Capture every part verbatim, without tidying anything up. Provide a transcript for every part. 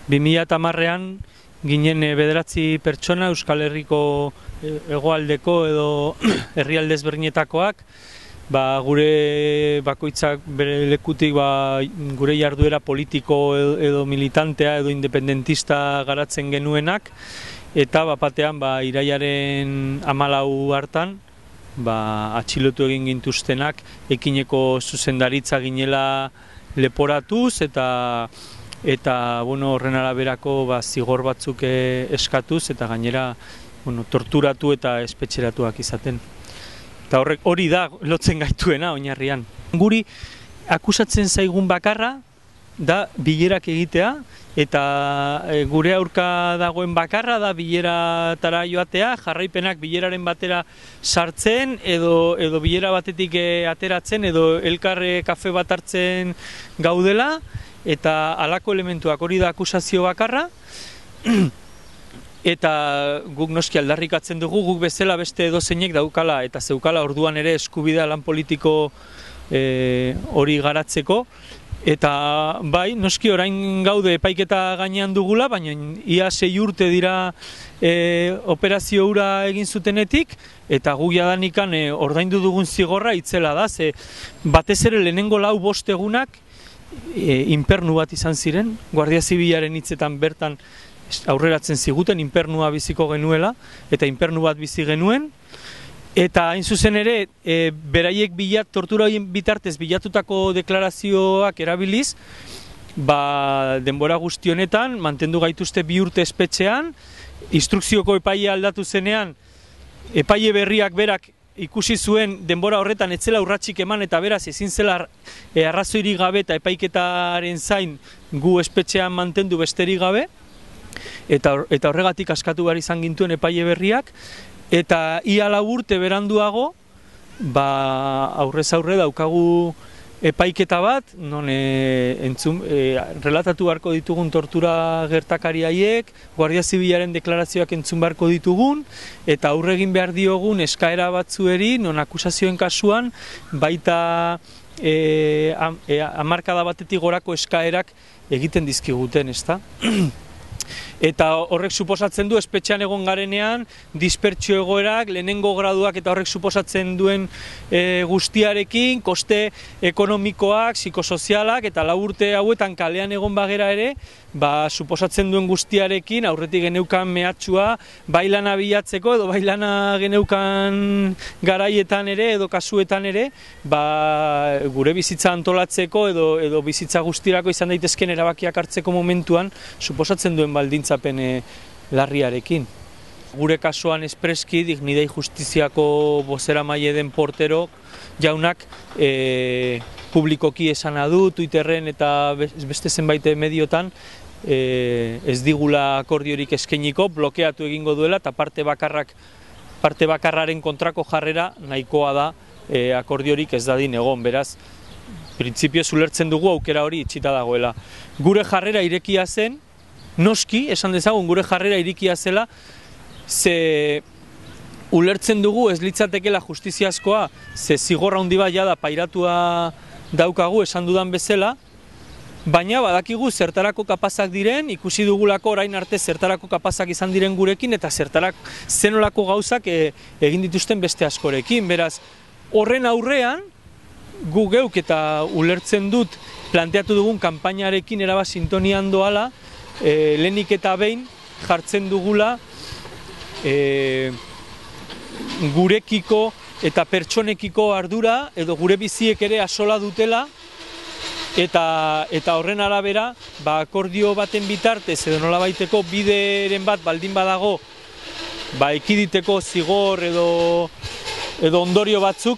bi mila hamarrean ginen bederatzi pertsona Euskal Herriko hegoaldeko edo herrialde ezberdinetakoak, ba, gure bakoitzak bere lekutik ba, gure jarduera politiko edo, edo militantea edo independentista garatzen genuenak, eta bapatean ba, iraiaren hamalau hartan ba, atxilotu egin gintuztenak ekineko zuzendaritza ginela leporatuz eta eta bueno, horren araberako ba, zigor batzuk eskatuz eta gainera bueno, torturatu eta espetxeratuak izaten. Eta horrek hori da lotzen gaituena oinarrian. Guri akusatzen zaigun bakarra da bilerak egitea eta gure aurka dagoen bakarra da bileratara joatea, jarraipenak bileraren batera sartzen edo, edo bilera batetik ateratzen edo elkarre kafe bat hartzen gaudela, eta halako elementuak hori da akusazio bakarra. Eta guk noski aldarrikatzen dugu, guk bezala beste edozeinek daukala eta zeukala orduan ere eskubidea lan politiko e, hori garatzeko. Eta bai, noski orain gaude epaiketa gainean dugula, baina ia sei urte dira e, operazio hura egin zutenetik, eta gu jadanikan e, ordaindu dugun zigorra itzela da, ze batez ere lehenengo lau bost egunak e, inpernu bat izan ziren, Guardia Zibilaren hitzetan bertan aurreratzen ziguten, inpernua biziko genuela, eta inpernu bat bizi genuen, eta hain zuzen ere, e, beraiek bilat, tortura horien bitartez bilatutako deklarazioak erabiliz, ba, denbora guzti honetan, mantendu gaituzte bi urte espetxean, instrukzioko epaia aldatu zenean, epaile berriak berak ikusi zuen denbora horretan etzela urratsik eman eta beraz ezin zela e, arrazoirik gabe eta epaiketaren zain gu espetxean mantendu besterik gabe, eta, eta horregatik askatu behar izan gintuen epaile berriak, eta ia lau urte beranduago, ba, aurrez aurre daukagu epaiketa bat, non e, entzun, e, relatatu beharko ditugun tortura gertakari haiek, Guardia Zibilaren deklarazioak entzun beharko ditugun, eta aurre egin behar diogun eskaera batzueri, non akusazioen kasuan, baita e, am, e, hamarkada batetik gorako eskaerak egiten dizkiguten, ezta? Eta horrek suposatzen du espetxean egon garenean dispertsio egoerak, lehenengo graduak eta horrek suposatzen duen e, guztiarekin, koste ekonomikoak, psikosozialak eta lau urte hauetan kalean egon bagera ere, ba, suposatzen duen guztiarekin aurretik geneukan mehatxua bailana bilatzeko edo bailana geneukan garaietan ere edo kasuetan ere, ba, gure bizitza antolatzeko edo, edo bizitza guztirako izan daitezken erabakiak hartzeko momentuan suposatzen duen baldintzapen e, larriarekin. Gure kasuan espreski Dignidad Justiziako bozeramaile den Portero jaunak e, publikoki esana du, Twitterren eta beste zenbait mediotan e, ez digula akordiorik eskainiko, blokeatu egingo duela eta parte bakarrak parte bakarraren kontrako jarrera nahikoa da e, akordiorik ez dadin egon, beraz printzipioz ulertzen dugu aukera hori itxita dagoela. Gure jarrera irekia zen, noski, esan dezagun gure jarrera irekia zela, ze ulertzen dugu ez litzatekela justiziazkoa, ze zigorra handi bat jada pairatua daukagu esan dudan bezala, baina badakigu zertarako kapazak diren, ikusi dugulako orain arte zertarako kapazak izan diren gurekin, eta zertarak zenolako gauzak e, egin dituzten beste askorekin. Beraz, horren aurrean, gu geuk eta ulertzen dut planteatu dugun kanpainarekin eraba sintonian doala, e, lehenik eta behin jartzen dugula e, gurekiko eta pertsonekiko ardura edo gure biziek ere asola dutela, eta, eta horren arabera ba, akordio baten bitartez edo nolabaiteko bideren bat baldin badago ba, ekiditeko zigor edo, edo ondorio batzuk,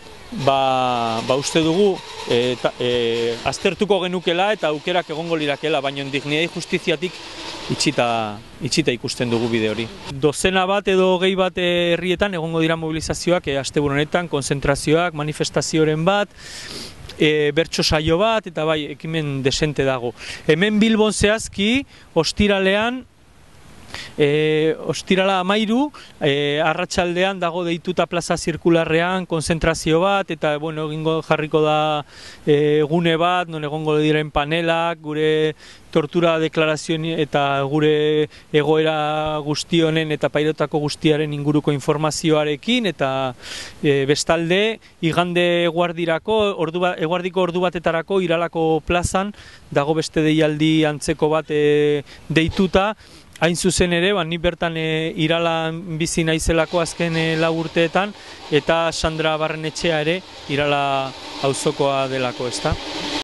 ba, ba uste dugu e, ta, e, aztertuko genukela eta aukerak egongo lirakela, baina Dignidad Justiziatik itxita, itxita ikusten dugu bide hori. Dozena bat edo gehi bat herrietan egongo dira mobilizazioak, e, asteburu honetan, konzentrazioak, manifestazioren bat, e, bertso saio bat, eta bai, ekimen desente dago. Hemen Bilbon zehazki, ostiralean, E, ostirala amairu, e, arratsaldean dago deituta plaza zirkularrean konzentrazio bat, eta bueno, egingo jarriko da e, gune bat, non egongo diren panelak, gure tortura deklarazioen eta gure egoera guztionen eta pairotako guztiaren inguruko informazioarekin, eta e, bestalde, igande eguardirako, ordu ba, eguardiko ordu batetarako Iralako plazan dago beste deialdi antzeko bat e, deituta. Hain zuzen ere, ba, ni bertan e, Iralan bizi naizelako azken e, lau urteetan, eta Sandra Barrenetxea ere Irala auzokoa delako, ezta?